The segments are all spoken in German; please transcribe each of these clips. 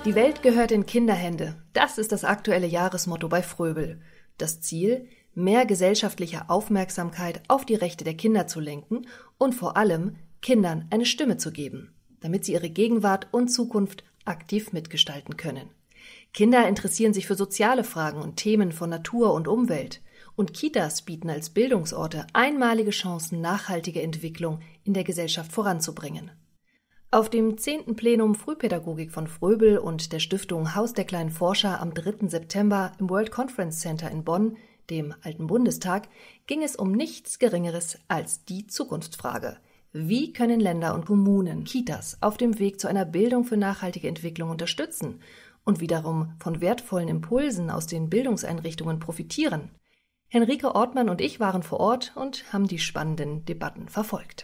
Die Welt gehört in Kinderhände. Das ist das aktuelle Jahresmotto bei Fröbel. Das Ziel: mehr gesellschaftliche Aufmerksamkeit auf die Rechte der Kinder zu lenken und vor allem Kindern eine Stimme zu geben, damit sie ihre Gegenwart und Zukunft aktiv mitgestalten können. Kinder interessieren sich für soziale Fragen und Themen von Natur und Umwelt. Und Kitas bieten als Bildungsorte einmalige Chancen, nachhaltige Entwicklung in der Gesellschaft voranzubringen. Auf dem 10. Plenum Frühpädagogik von Fröbel und der Stiftung Haus der kleinen Forscher am 3. September im World Conference Center in Bonn, dem Alten Bundestag, ging es um nichts Geringeres als die Zukunftsfrage: Wie können Länder und Kommunen Kitas auf dem Weg zu einer Bildung für nachhaltige Entwicklung unterstützen und wiederum von wertvollen Impulsen aus den Bildungseinrichtungen profitieren? Henrike Ortmann und ich waren vor Ort und haben die spannenden Debatten verfolgt.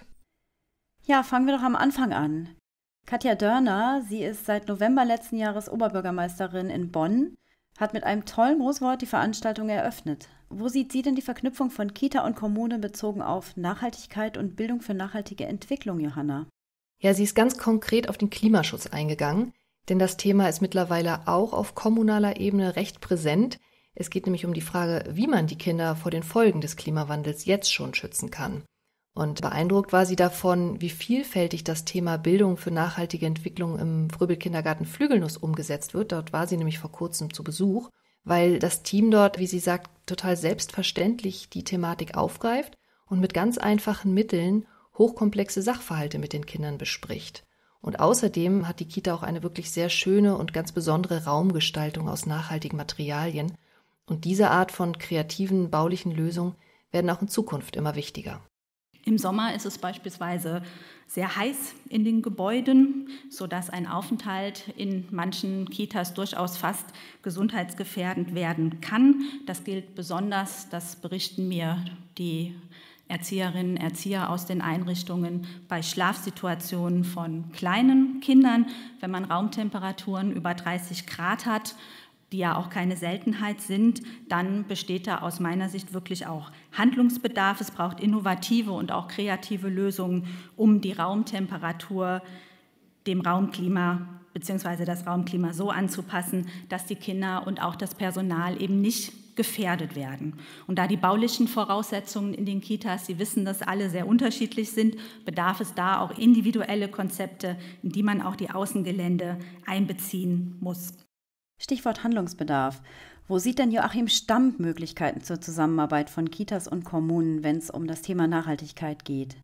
Ja, fangen wir doch am Anfang an. Katja Dörner, sie ist seit November letzten Jahres Oberbürgermeisterin in Bonn, hat mit einem tollen Grußwort die Veranstaltung eröffnet. Wo sieht sie denn die Verknüpfung von Kita und Kommune bezogen auf Nachhaltigkeit und Bildung für nachhaltige Entwicklung, Johanna? Ja, sie ist ganz konkret auf den Klimaschutz eingegangen, denn das Thema ist mittlerweile auch auf kommunaler Ebene recht präsent. Es geht nämlich um die Frage, wie man die Kinder vor den Folgen des Klimawandels jetzt schon schützen kann. Und beeindruckt war sie davon, wie vielfältig das Thema Bildung für nachhaltige Entwicklung im Fröbel-Kindergarten Flügelnuss umgesetzt wird. Dort war sie nämlich vor kurzem zu Besuch, weil das Team dort, wie sie sagt, total selbstverständlich die Thematik aufgreift und mit ganz einfachen Mitteln hochkomplexe Sachverhalte mit den Kindern bespricht. Und außerdem hat die Kita auch eine wirklich sehr schöne und ganz besondere Raumgestaltung aus nachhaltigen Materialien. Und diese Art von kreativen, baulichen Lösungen werden auch in Zukunft immer wichtiger. Im Sommer ist es beispielsweise sehr heiß in den Gebäuden, sodass ein Aufenthalt in manchen Kitas durchaus fast gesundheitsgefährdend werden kann. Das gilt besonders, das berichten mir die Erzieherinnen und Erzieher aus den Einrichtungen, bei Schlafsituationen von kleinen Kindern, wenn man Raumtemperaturen über 30 Grad hat, die ja auch keine Seltenheit sind, dann besteht da aus meiner Sicht wirklich auch Handlungsbedarf. Es braucht innovative und auch kreative Lösungen, um die Raumtemperatur dem Raumklima bzw. das Raumklima so anzupassen, dass die Kinder und auch das Personal eben nicht gefährdet werden. Und da die baulichen Voraussetzungen in den Kitas, Sie wissen, dass alle sehr unterschiedlich sind, bedarf es da auch individuelle Konzepte, in die man auch die Außengelände einbeziehen muss. Stichwort Handlungsbedarf. Wo sieht denn Joachim Stamm Möglichkeiten zur Zusammenarbeit von Kitas und Kommunen, wenn es um das Thema Nachhaltigkeit geht?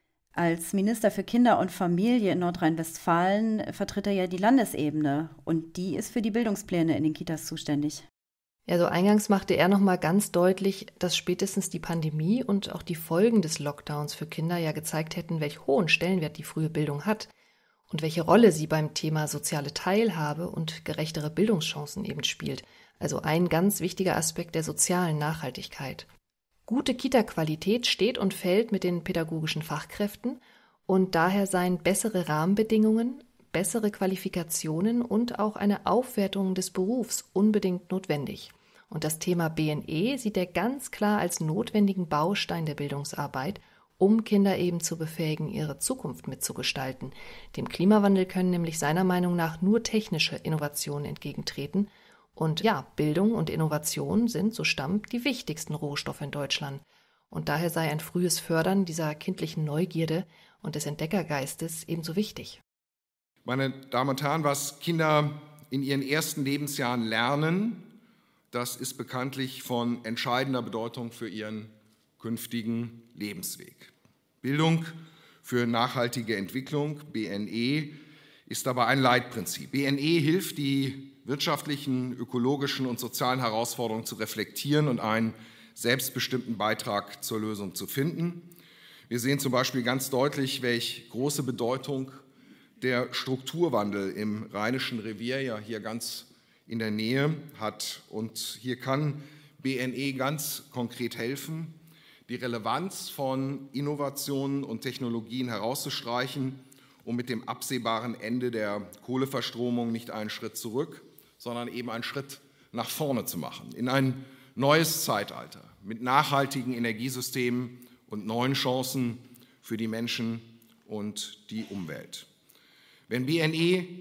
Als Minister für Kinder und Familie in Nordrhein-Westfalen vertritt er ja die Landesebene und die ist für die Bildungspläne in den Kitas zuständig. Ja, so eingangs machte er nochmal ganz deutlich, dass spätestens die Pandemie und auch die Folgen des Lockdowns für Kinder ja gezeigt hätten, welch hohen Stellenwert die frühe Bildung hat. Und welche Rolle sie beim Thema soziale Teilhabe und gerechtere Bildungschancen eben spielt. Also ein ganz wichtiger Aspekt der sozialen Nachhaltigkeit. Gute Kita-Qualität steht und fällt mit den pädagogischen Fachkräften und daher seien bessere Rahmenbedingungen, bessere Qualifikationen und auch eine Aufwertung des Berufs unbedingt notwendig. Und das Thema BNE sieht er ganz klar als notwendigen Baustein der Bildungsarbeit, um Kinder eben zu befähigen, ihre Zukunft mitzugestalten. Dem Klimawandel können nämlich seiner Meinung nach nur technische Innovationen entgegentreten. Und ja, Bildung und Innovation sind, so Stamm, die wichtigsten Rohstoffe in Deutschland. Und daher sei ein frühes Fördern dieser kindlichen Neugierde und des Entdeckergeistes ebenso wichtig. Meine Damen und Herren, was Kinder in ihren ersten Lebensjahren lernen, das ist bekanntlich von entscheidender Bedeutung für ihren künftigen Lebensweg. Bildung für nachhaltige Entwicklung, BNE, ist dabei ein Leitprinzip. BNE hilft, die wirtschaftlichen, ökologischen und sozialen Herausforderungen zu reflektieren und einen selbstbestimmten Beitrag zur Lösung zu finden. Wir sehen zum Beispiel ganz deutlich, welche große Bedeutung der Strukturwandel im Rheinischen Revier, ja hier ganz in der Nähe, hat. Und hier kann BNE ganz konkret helfen, die Relevanz von Innovationen und Technologien herauszustreichen, um mit dem absehbaren Ende der Kohleverstromung nicht einen Schritt zurück, sondern eben einen Schritt nach vorne zu machen, in ein neues Zeitalter mit nachhaltigen Energiesystemen und neuen Chancen für die Menschen und die Umwelt. Wenn BNE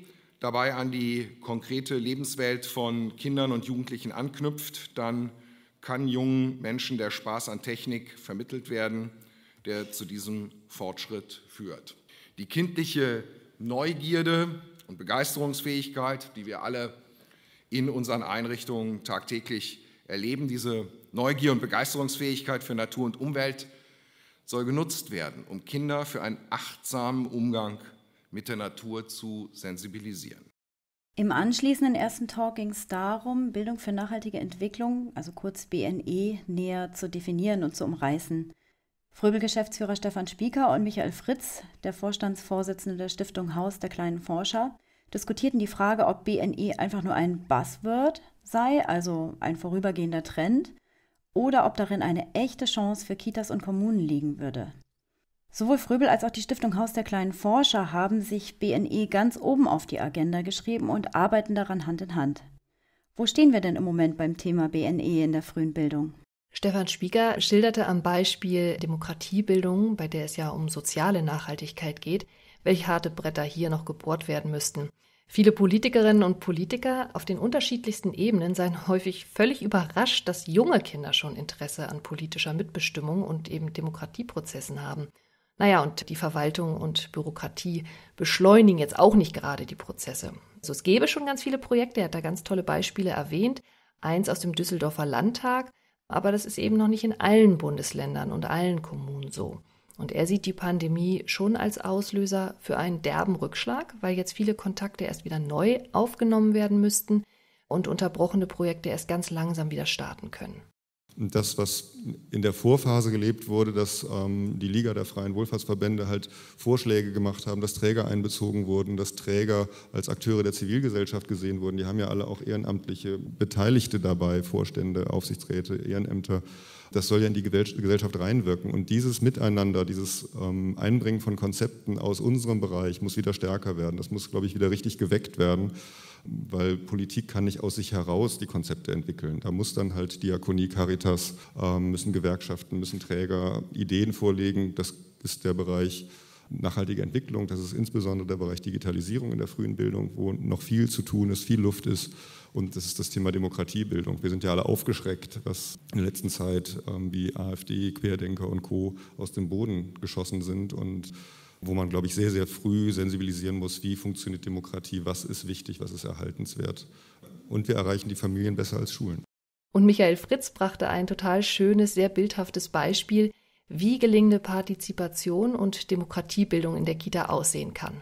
dabei an die konkrete Lebenswelt von Kindern und Jugendlichen anknüpft, dann kann jungen Menschen der Spaß an Technik vermittelt werden, der zu diesem Fortschritt führt. Die kindliche Neugierde und Begeisterungsfähigkeit, die wir alle in unseren Einrichtungen tagtäglich erleben, diese Neugier und Begeisterungsfähigkeit für Natur und Umwelt soll genutzt werden, um Kinder für einen achtsamen Umgang mit der Natur zu sensibilisieren. Im anschließenden ersten Talk ging es darum, Bildung für nachhaltige Entwicklung, also kurz BNE, näher zu definieren und zu umreißen. Fröbel-Geschäftsführer Stefan Spieker und Michael Fritz, der Vorstandsvorsitzende der Stiftung Haus der kleinen Forscher, diskutierten die Frage, ob BNE einfach nur ein Buzzword sei, also ein vorübergehender Trend, oder ob darin eine echte Chance für Kitas und Kommunen liegen würde. Sowohl Fröbel als auch die Stiftung Haus der kleinen Forscher haben sich BNE ganz oben auf die Agenda geschrieben und arbeiten daran Hand in Hand. Wo stehen wir denn im Moment beim Thema BNE in der frühen Bildung? Stefan Spieker schilderte am Beispiel Demokratiebildung, bei der es ja um soziale Nachhaltigkeit geht, welche harte Bretter hier noch gebohrt werden müssten. Viele Politikerinnen und Politiker auf den unterschiedlichsten Ebenen seien häufig völlig überrascht, dass junge Kinder schon Interesse an politischer Mitbestimmung und eben Demokratieprozessen haben. Naja, und die Verwaltung und Bürokratie beschleunigen jetzt auch nicht gerade die Prozesse. Also es gäbe schon ganz viele Projekte, er hat da ganz tolle Beispiele erwähnt, eins aus dem Düsseldorfer Landtag, aber das ist eben noch nicht in allen Bundesländern und allen Kommunen so. Und er sieht die Pandemie schon als Auslöser für einen derben Rückschlag, weil jetzt viele Kontakte erst wieder neu aufgenommen werden müssten und unterbrochene Projekte erst ganz langsam wieder starten können. Das, was in der Vorphase gelebt wurde, dass die Liga der freien Wohlfahrtsverbände halt Vorschläge gemacht haben, dass Träger einbezogen wurden, dass Träger als Akteure der Zivilgesellschaft gesehen wurden. Die haben ja alle auch ehrenamtliche Beteiligte dabei, Vorstände, Aufsichtsräte, Ehrenämter. Das soll ja in die Gesellschaft reinwirken. Und dieses Miteinander, dieses Einbringen von Konzepten aus unserem Bereich muss wieder stärker werden. Das muss, glaube ich, wieder richtig geweckt werden, weil Politik kann nicht aus sich heraus die Konzepte entwickeln. Da muss dann halt Diakonie, Caritas, müssen Gewerkschaften, müssen Träger Ideen vorlegen. Das ist der Bereich nachhaltige Entwicklung, das ist insbesondere der Bereich Digitalisierung in der frühen Bildung, wo noch viel zu tun ist, viel Luft ist. Und das ist das Thema Demokratiebildung. Wir sind ja alle aufgeschreckt, was in der letzten Zeit wie AfD, Querdenker und Co. aus dem Boden geschossen sind und wo man, glaube ich, sehr, sehr früh sensibilisieren muss, wie funktioniert Demokratie, was ist wichtig, was ist erhaltenswert. Und wir erreichen die Familien besser als Schulen. Und Michael Fritz brachte ein total schönes, sehr bildhaftes Beispiel, wie gelingende Partizipation und Demokratiebildung in der Kita aussehen kann.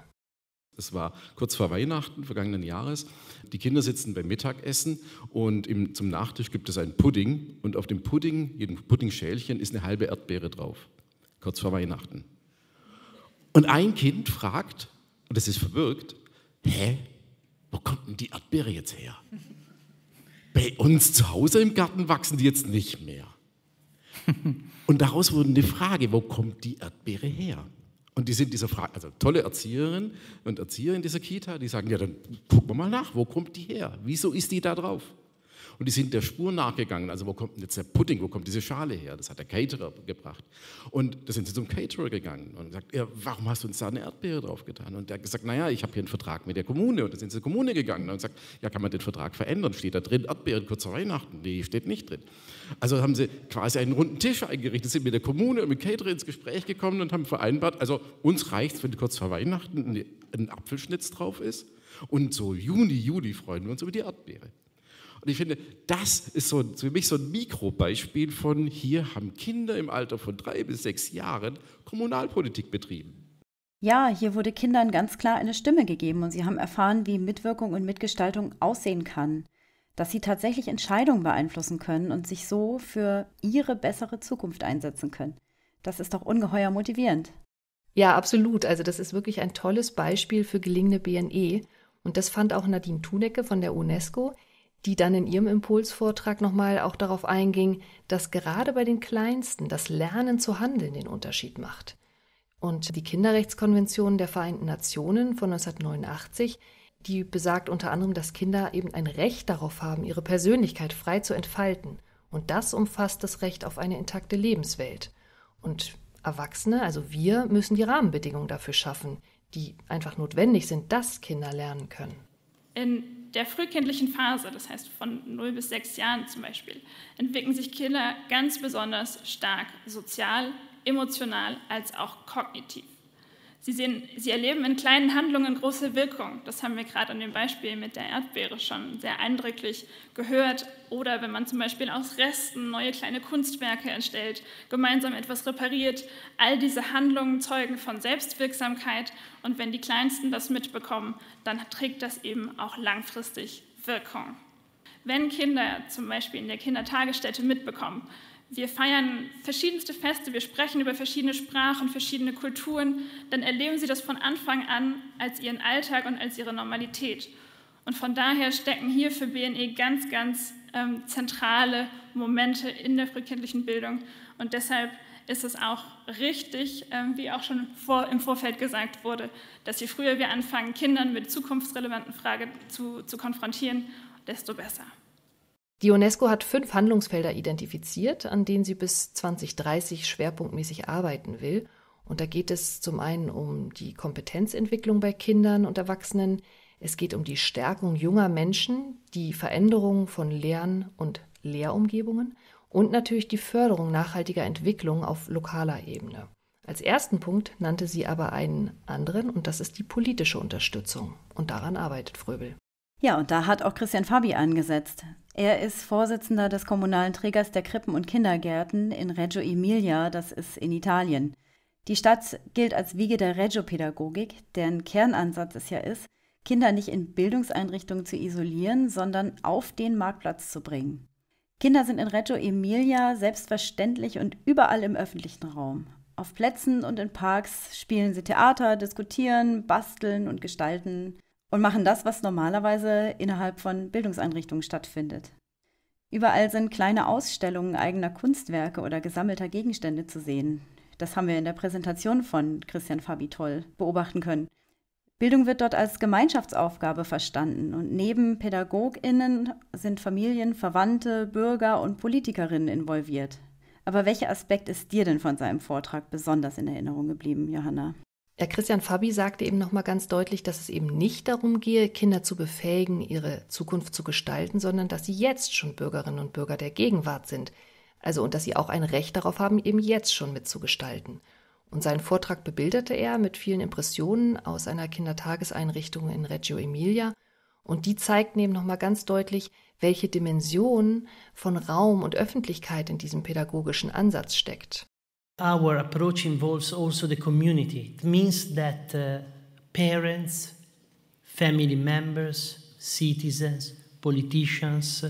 Es war kurz vor Weihnachten vergangenen Jahres. Die Kinder sitzen beim Mittagessen und zum Nachtisch gibt es einen Pudding. Und auf dem Pudding, jedem Puddingschälchen, ist eine halbe Erdbeere drauf. Kurz vor Weihnachten. Und ein Kind fragt, und das ist verwirrt, wo kommt denn die Erdbeere jetzt her? Bei uns zu Hause im Garten wachsen die jetzt nicht mehr. Und daraus wurde eine Frage, wo kommt die Erdbeere her? Und die sind dieser Frage, also tolle Erzieherinnen und Erzieher in dieser Kita, die sagen, ja, dann gucken wir mal nach, wo kommt die her? Wieso ist die da drauf? Und die sind der Spur nachgegangen, also wo kommt denn jetzt der Pudding, wo kommt diese Schale her? Das hat der Caterer gebracht. Und da sind sie zum Caterer gegangen und gesagt, ja, warum hast du uns da eine Erdbeere drauf getan? Und der hat gesagt, naja, ich habe hier einen Vertrag mit der Kommune. Und da sind sie zur Kommune gegangen und gesagt, ja, kann man den Vertrag verändern? Steht da drin, Erdbeeren kurz vor Weihnachten? Nee, steht nicht drin. Also haben sie quasi einen runden Tisch eingerichtet, sind mit der Kommune und mit Caterer ins Gespräch gekommen und haben vereinbart, also uns reicht es, wenn kurz vor Weihnachten ein Apfelschnitz drauf ist. Und so Juni, Juli freuen wir uns über die Erdbeere. Und ich finde, das ist für mich so ein Mikrobeispiel von, hier haben Kinder im Alter von 3 bis 6 Jahren Kommunalpolitik betrieben. Ja, hier wurde Kindern ganz klar eine Stimme gegeben und sie haben erfahren, wie Mitwirkung und Mitgestaltung aussehen kann, dass sie tatsächlich Entscheidungen beeinflussen können und sich so für ihre bessere Zukunft einsetzen können. Das ist doch ungeheuer motivierend. Ja, absolut. Also das ist wirklich ein tolles Beispiel für gelingende BNE. Und das fand auch Nadine Thunecke von der UNESCO, die dann in ihrem Impulsvortrag nochmal auch darauf einging, dass gerade bei den Kleinsten das Lernen zu handeln den Unterschied macht. Und die Kinderrechtskonvention der Vereinten Nationen von 1989, die besagt unter anderem, dass Kinder eben ein Recht darauf haben, ihre Persönlichkeit frei zu entfalten. Und das umfasst das Recht auf eine intakte Lebenswelt. Und Erwachsene, also wir, müssen die Rahmenbedingungen dafür schaffen, die einfach notwendig sind, dass Kinder lernen können. In der frühkindlichen Phase, das heißt von 0 bis 6 Jahren zum Beispiel, entwickeln sich Kinder ganz besonders stark sozial, emotional als auch kognitiv. Sie erleben in kleinen Handlungen große Wirkung. Das haben wir gerade an dem Beispiel mit der Erdbeere schon sehr eindrücklich gehört. Oder wenn man zum Beispiel aus Resten neue kleine Kunstwerke erstellt, gemeinsam etwas repariert. All diese Handlungen zeugen von Selbstwirksamkeit. Und wenn die Kleinsten das mitbekommen, dann trägt das eben auch langfristig Wirkung. Wenn Kinder zum Beispiel in der Kindertagesstätte mitbekommen, wir feiern verschiedenste Feste, wir sprechen über verschiedene Sprachen, verschiedene Kulturen, dann erleben sie das von Anfang an als ihren Alltag und als ihre Normalität. Und von daher stecken hier für BNE ganz, ganz zentrale Momente in der frühkindlichen Bildung. Und deshalb ist es auch richtig, wie auch schon im Vorfeld gesagt wurde, dass je früher wir anfangen, Kindern mit zukunftsrelevanten Fragen zu konfrontieren, desto besser. Die UNESCO hat 5 Handlungsfelder identifiziert, an denen sie bis 2030 schwerpunktmäßig arbeiten will. Und da geht es zum einen um die Kompetenzentwicklung bei Kindern und Erwachsenen. Es geht um die Stärkung junger Menschen, die Veränderung von Lern- und Lehrumgebungen und natürlich die Förderung nachhaltiger Entwicklung auf lokaler Ebene. Als ersten Punkt nannte sie aber einen anderen, und das ist die politische Unterstützung. Und daran arbeitet Fröbel. Ja, und da hat auch Christian Fabi angesetzt. Er ist Vorsitzender des kommunalen Trägers der Krippen und Kindergärten in Reggio Emilia, das ist in Italien. Die Stadt gilt als Wiege der Regiopädagogik, deren Kernansatz es ja ist, Kinder nicht in Bildungseinrichtungen zu isolieren, sondern auf den Marktplatz zu bringen. Kinder sind in Reggio Emilia selbstverständlich und überall im öffentlichen Raum. Auf Plätzen und in Parks spielen sie Theater, diskutieren, basteln und gestalten und machen das, was normalerweise innerhalb von Bildungseinrichtungen stattfindet. Überall sind kleine Ausstellungen eigener Kunstwerke oder gesammelter Gegenstände zu sehen. Das haben wir in der Präsentation von Christian Fabi toll beobachten können. Bildung wird dort als Gemeinschaftsaufgabe verstanden und neben PädagogInnen sind Familien, Verwandte, Bürger und PolitikerInnen involviert. Aber welcher Aspekt ist dir denn von seinem Vortrag besonders in Erinnerung geblieben, Johanna? Ja, Christian Fabi sagte eben nochmal ganz deutlich, dass es eben nicht darum gehe, Kinder zu befähigen, ihre Zukunft zu gestalten, sondern dass sie jetzt schon Bürgerinnen und Bürger der Gegenwart sind. Also und dass sie auch ein Recht darauf haben, eben jetzt schon mitzugestalten. Und seinen Vortrag bebilderte er mit vielen Impressionen aus einer Kindertageseinrichtung in Reggio Emilia. Und die zeigten eben nochmal ganz deutlich, welche Dimension von Raum und Öffentlichkeit in diesem pädagogischen Ansatz steckt. Our approach involves also the community. It means that parents, family members, citizens, politicians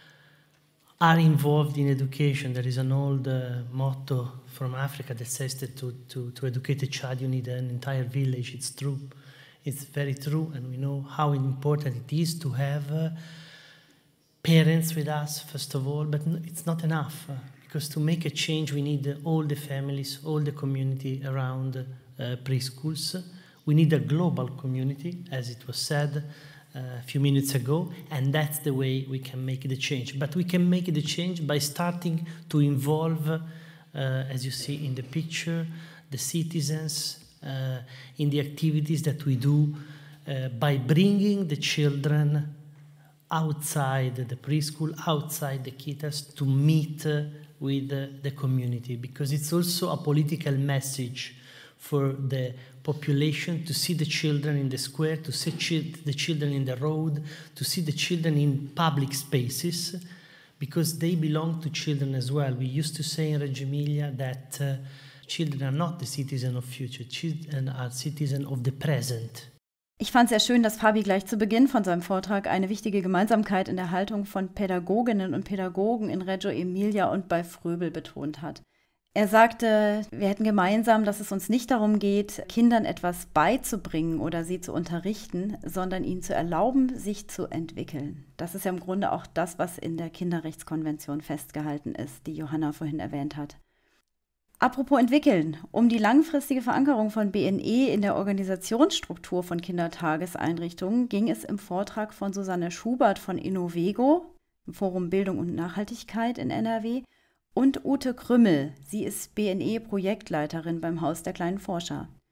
are involved in education. There is an old motto from Africa that says that to educate a child you need an entire village. It's true. It's very true, and we know how important it is to have parents with us, first of all, but it's not enough. Because to make a change, we need all the families, all the community around preschools. We need a global community, as it was said a few minutes ago, and that's the way we can make the change. But we can make the change by starting to involve, as you see in the picture, the citizens in the activities that we do by bringing the children outside the preschool, outside the kitas, to meet with the community, because it's also a political message for the population to see the children in the square, to see the children in the road, to see the children in public spaces, because they belong to children as well. We used to say in Reggio Emilia that children are not the citizens of future, children are citizens of the present. Ich fand es sehr schön, dass Fabi gleich zu Beginn von seinem Vortrag eine wichtige Gemeinsamkeit in der Haltung von Pädagoginnen und Pädagogen in Reggio Emilia und bei Fröbel betont hat. Er sagte, wir hätten gemeinsam, dass es uns nicht darum geht, Kindern etwas beizubringen oder sie zu unterrichten, sondern ihnen zu erlauben, sich zu entwickeln. Das ist ja im Grunde auch das, was in der Kinderrechtskonvention festgehalten ist, die Johanna vorhin erwähnt hat. Apropos entwickeln, um die langfristige Verankerung von BNE in der Organisationsstruktur von Kindertageseinrichtungen ging es im Vortrag von Susanne Schubert von Innovego, im Forum Bildung und Nachhaltigkeit in NRW, und Ute Krümmel, sie ist BNE-Projektleiterin beim Haus der kleinen Forscher.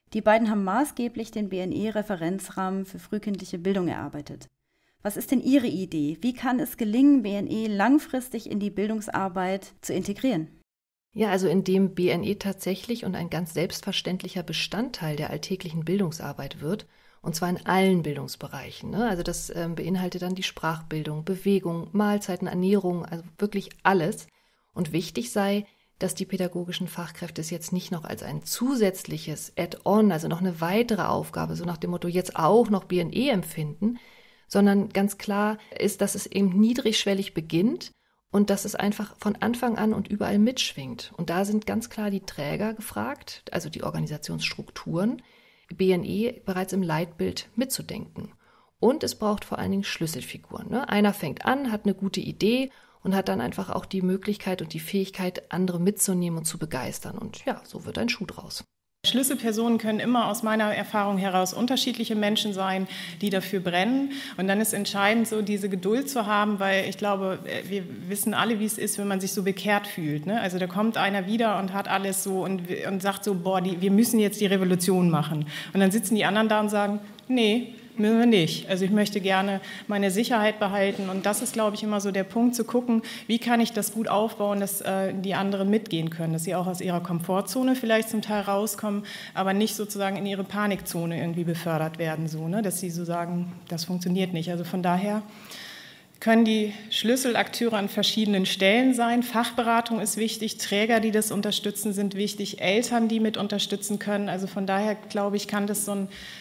Die beiden haben maßgeblich den BNE-Referenzrahmen für frühkindliche Bildung erarbeitet. Was ist denn Ihre Idee? Wie kann es gelingen, BNE langfristig in die Bildungsarbeit zu integrieren? Ja, also indem BNE tatsächlich und ein ganz selbstverständlicher Bestandteil der alltäglichen Bildungsarbeit wird, und zwar in allen Bildungsbereichen. Ne? Also das beinhaltet dann die Sprachbildung, Bewegung, Mahlzeiten, Ernährung, also wirklich alles. Und wichtig sei, dass die pädagogischen Fachkräfte es jetzt nicht noch als ein zusätzliches Add-on, also noch eine weitere Aufgabe, so nach dem Motto jetzt auch noch BNE empfinden, sondern ganz klar ist, dass es eben niedrigschwellig beginnt und dass es einfach von Anfang an und überall mitschwingt. Und da sind ganz klar die Träger gefragt, also die Organisationsstrukturen, BNE bereits im Leitbild mitzudenken. Und es braucht vor allen Dingen Schlüsselfiguren. Ne? Einer fängt an, hat eine gute Idee und hat dann einfach auch die Möglichkeit und die Fähigkeit, andere mitzunehmen und zu begeistern. Und ja, so wird ein Schuh draus. Schlüsselpersonen können immer aus meiner Erfahrung heraus unterschiedliche Menschen sein, die dafür brennen. Und dann ist entscheidend, so diese Geduld zu haben, weil ich glaube, wir wissen alle, wie es ist, wenn man sich so bekehrt fühlt. Ne? Also da kommt einer wieder und hat alles so und sagt so, boah, wir müssen jetzt die Revolution machen. Und dann sitzen die anderen da und sagen, nee, müssen wir nicht. Also ich möchte gerne meine Sicherheit behalten und das ist, glaube ich, immer so der Punkt zu gucken, wie kann ich das gut aufbauen, dass die anderen mitgehen können, dass sie auch aus ihrer Komfortzone vielleicht zum Teil rauskommen, aber nicht sozusagen in ihre Panikzone irgendwie befördert werden, so, ne? Dass sie so sagen, das funktioniert nicht. Also von daher können die Schlüsselakteure an verschiedenen Stellen sein. Fachberatung ist wichtig, Träger, die das unterstützen, sind wichtig, Eltern, die mit unterstützen können. Also von daher, glaube ich, kann es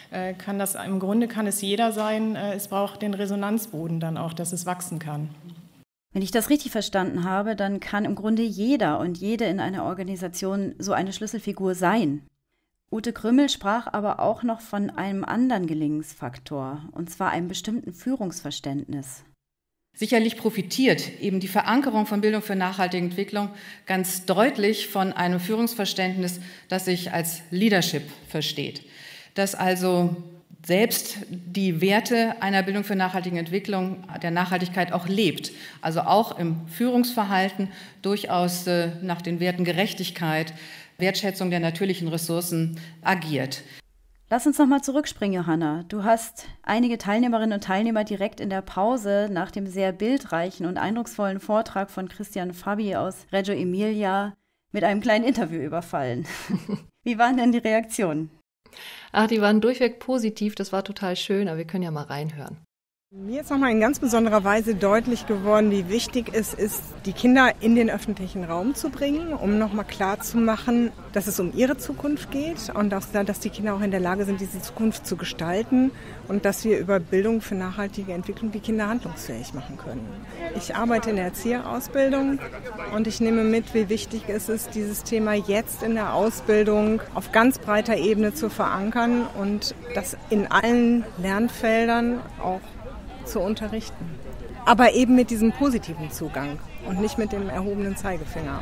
jeder sein. Es braucht den Resonanzboden dann auch, dass es wachsen kann. Wenn ich das richtig verstanden habe, dann kann im Grunde jeder und jede in einer Organisation so eine Schlüsselfigur sein. Ute Krümmel sprach aber auch noch von einem anderen Gelingensfaktor, und zwar einem bestimmten Führungsverständnis. Sicherlich profitiert eben die Verankerung von Bildung für nachhaltige Entwicklung ganz deutlich von einem Führungsverständnis, das sich als Leadership versteht. Dass also selbst die Werte einer Bildung für nachhaltige Entwicklung, der Nachhaltigkeit auch lebt. Also auch im Führungsverhalten durchaus nach den Werten Gerechtigkeit, Wertschätzung der natürlichen Ressourcen agiert. Lass uns nochmal zurückspringen, Johanna. Du hast einige Teilnehmerinnen und Teilnehmer direkt in der Pause nach dem sehr bildreichen und eindrucksvollen Vortrag von Christian Fabi aus Reggio Emilia mit einem kleinen Interview überfallen. Wie waren denn die Reaktionen? Ach, die waren durchweg positiv, das war total schön, aber wir können ja mal reinhören. Mir ist nochmal in ganz besonderer Weise deutlich geworden, wie wichtig es ist, die Kinder in den öffentlichen Raum zu bringen, um nochmal klarzumachen, dass es um ihre Zukunft geht und dass die Kinder auch in der Lage sind, diese Zukunft zu gestalten und dass wir über Bildung für nachhaltige Entwicklung die Kinder handlungsfähig machen können. Ich arbeite in der Erzieherausbildung und ich nehme mit, wie wichtig es ist, dieses Thema jetzt in der Ausbildung auf ganz breiter Ebene zu verankern und das in allen Lernfeldern auch zu unterrichten. Aber eben mit diesem positiven Zugang und nicht mit dem erhobenen Zeigefinger.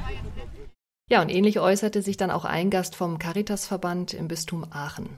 Ja, und ähnlich äußerte sich dann auch ein Gast vom Caritasverband im Bistum Aachen.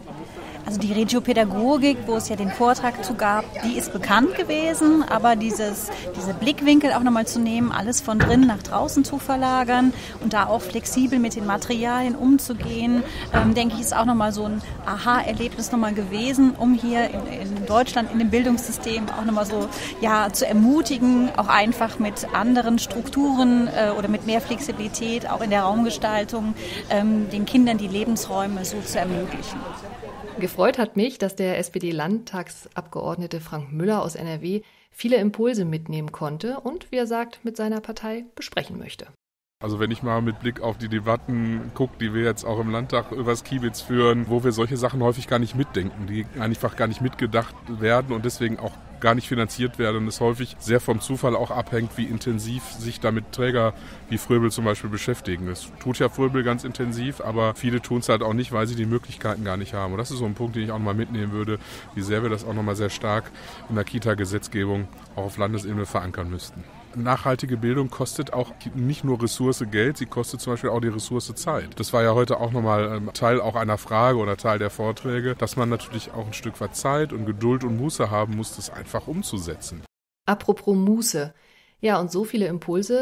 Also die Regiopädagogik, wo es ja den Vortrag zu gab, die ist bekannt gewesen, aber diese Blickwinkel auch nochmal zu nehmen, alles von drinnen nach draußen zu verlagern und da auch flexibel mit den Materialien umzugehen, denke ich, ist auch nochmal so ein Aha-Erlebnis nochmal gewesen, um hier in Deutschland in dem Bildungssystem auch nochmal so zu ermutigen, auch einfach mit anderen Strukturen oder mit mehr Flexibilität auch in der Raumgestaltung den Kindern die Lebensräume so zu ermöglichen. Gefreut hat mich, dass der SPD-Landtagsabgeordnete Frank Müller aus NRW viele Impulse mitnehmen konnte und, wie er sagt, mit seiner Partei besprechen möchte. Also wenn ich mal mit Blick auf die Debatten gucke, die wir jetzt auch im Landtag übers Kiebitz führen, wo wir solche Sachen häufig gar nicht mitdenken, die einfach gar nicht mitgedacht werden und deswegen auch gar nicht finanziert werden und es häufig sehr vom Zufall auch abhängt, wie intensiv sich damit Träger wie Fröbel zum Beispiel beschäftigen. Das tut ja Fröbel ganz intensiv, aber viele tun es halt auch nicht, weil sie die Möglichkeiten gar nicht haben. Und das ist so ein Punkt, den ich auch nochmal mitnehmen würde, wie sehr wir das auch nochmal sehr stark in der Kita-Gesetzgebung auch auf Landesebene verankern müssten. Nachhaltige Bildung kostet auch nicht nur Ressource Geld, sie kostet zum Beispiel auch die Ressource Zeit. Das war ja heute auch nochmal Teil auch einer Frage oder Teil der Vorträge, dass man natürlich auch ein Stück weit Zeit und Geduld und Muße haben muss, das einfach umzusetzen. Apropos Muße. Ja, und so viele Impulse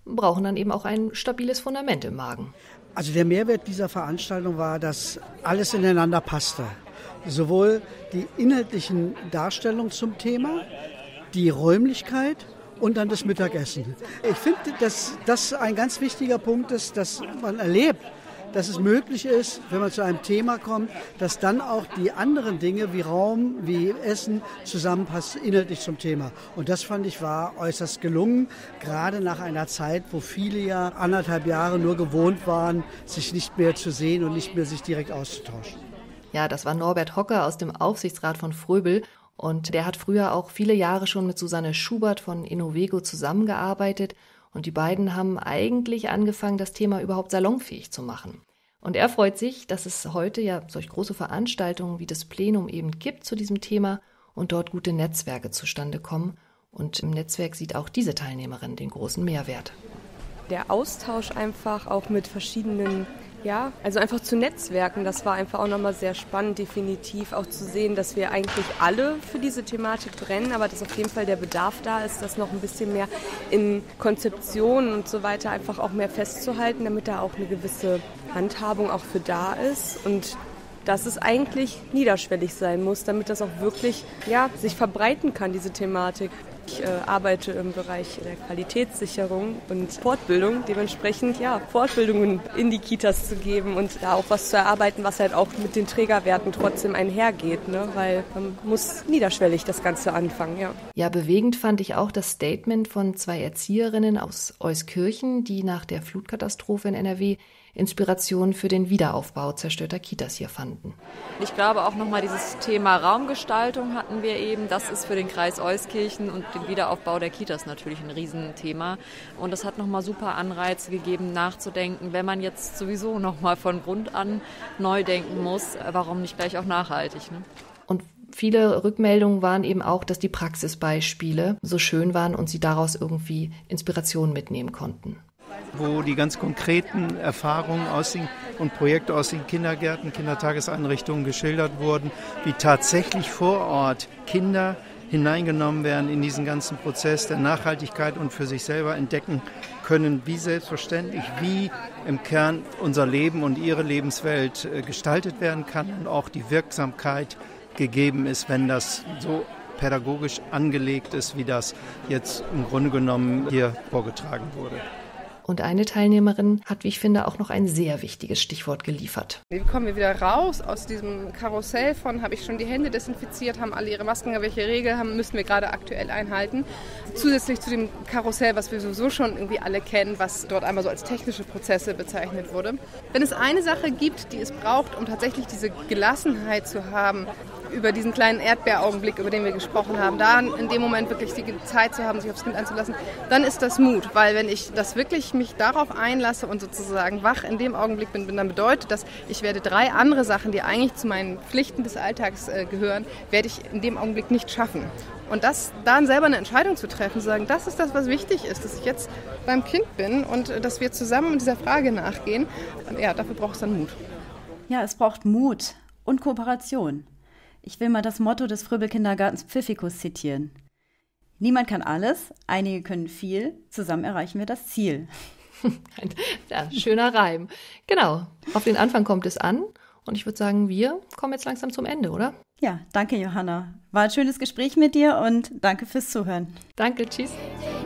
brauchen dann eben auch ein stabiles Fundament im Magen. Also der Mehrwert dieser Veranstaltung war, dass alles ineinander passte. Sowohl die inhaltlichen Darstellungen zum Thema, die Räumlichkeit und dann das Mittagessen. Ich finde, dass das ein ganz wichtiger Punkt ist, dass man erlebt, dass es möglich ist, wenn man zu einem Thema kommt, dass dann auch die anderen Dinge wie Raum, wie Essen zusammenpassen inhaltlich zum Thema. Und das fand ich war äußerst gelungen, gerade nach einer Zeit, wo viele ja 1,5 Jahre nur gewohnt waren, sich nicht mehr zu sehen und nicht mehr sich direkt auszutauschen. Ja, das war Norbert Hocker aus dem Aufsichtsrat von Fröbel. Und der hat früher auch viele Jahre schon mit Susanne Schubert von Innovego zusammengearbeitet. Und die beiden haben eigentlich angefangen, das Thema überhaupt salonfähig zu machen. Und er freut sich, dass es heute ja solch große Veranstaltungen wie das Plenum eben gibt zu diesem Thema und dort gute Netzwerke zustande kommen. Und im Netzwerk sieht auch diese Teilnehmerin den großen Mehrwert. Der Austausch einfach auch mit verschiedenen, also einfach zu Netzwerken, das war einfach auch nochmal sehr spannend, definitiv auch zu sehen, dass wir eigentlich alle für diese Thematik brennen, aber dass auf jeden Fall der Bedarf da ist, das noch ein bisschen mehr in Konzeptionen und so weiter einfach auch mehr festzuhalten, damit da auch eine gewisse Handhabung auch für da ist und dass es eigentlich niederschwellig sein muss, damit das auch wirklich sich verbreiten kann, diese Thematik. Ich arbeite im Bereich der Qualitätssicherung und Fortbildung, dementsprechend Fortbildungen in die Kitas zu geben und da auch was zu erarbeiten, was halt auch mit den Trägerwerten trotzdem einhergeht, ne? Weil man muss niederschwellig das Ganze anfangen. Ja, bewegend fand ich auch das Statement von 2 Erzieherinnen aus Euskirchen, die nach der Flutkatastrophe in NRW Inspiration für den Wiederaufbau zerstörter Kitas hier fanden. Ich glaube auch nochmal dieses Thema Raumgestaltung hatten wir eben. Das ist für den Kreis Euskirchen und den Wiederaufbau der Kitas natürlich ein Riesenthema. Und das hat nochmal super Anreize gegeben, nachzudenken, wenn man jetzt sowieso nochmal von Grund an neu denken muss, warum nicht gleich auch nachhaltig, ne? Und viele Rückmeldungen waren eben auch, dass die Praxisbeispiele so schön waren und sie daraus irgendwie Inspiration mitnehmen konnten. Wo die ganz konkreten Erfahrungen und Projekte aus den Kindergärten, Kindertageseinrichtungen geschildert wurden, wie tatsächlich vor Ort Kinder hineingenommen werden in diesen ganzen Prozess der Nachhaltigkeit und für sich selber entdecken können, wie selbstverständlich, wie im Kern unser Leben und ihre Lebenswelt gestaltet werden kann und auch die Wirksamkeit gegeben ist, wenn das so pädagogisch angelegt ist, wie das jetzt im Grunde genommen hier vorgetragen wurde. Und eine Teilnehmerin hat, wie ich finde, auch noch ein sehr wichtiges Stichwort geliefert. Wie kommen wir wieder raus aus diesem Karussell von, habe ich schon die Hände desinfiziert, haben alle ihre Masken, welche Regeln müssen wir gerade aktuell einhalten. Zusätzlich zu dem Karussell, was wir sowieso schon irgendwie alle kennen, was dort einmal so als technische Prozesse bezeichnet wurde. Wenn es eine Sache gibt, die es braucht, um tatsächlich diese Gelassenheit zu haben, über diesen kleinen Erdbeeraugenblick, über den wir gesprochen haben, da in dem Moment wirklich die Zeit zu haben, sich aufs Kind einzulassen, dann ist das Mut. Weil wenn ich das wirklich mich darauf einlasse und sozusagen wach in dem Augenblick bin, dann bedeutet das, ich werde 3 andere Sachen, die eigentlich zu meinen Pflichten des Alltags gehören, werde ich in dem Augenblick nicht schaffen. Und dann selber eine Entscheidung zu treffen, zu sagen, das ist das, was wichtig ist, dass ich jetzt beim Kind bin und dass wir zusammen dieser Frage nachgehen, dafür braucht es dann Mut. Ja, es braucht Mut und Kooperation. Ich will mal das Motto des Fröbel-Kindergartens Pfiffikus zitieren. Niemand kann alles, einige können viel, zusammen erreichen wir das Ziel. Schöner Reim. Genau, auf den Anfang kommt es an und ich würde sagen, wir kommen jetzt langsam zum Ende, oder? Ja, danke Johanna. War ein schönes Gespräch mit dir und danke fürs Zuhören. Danke, tschüss.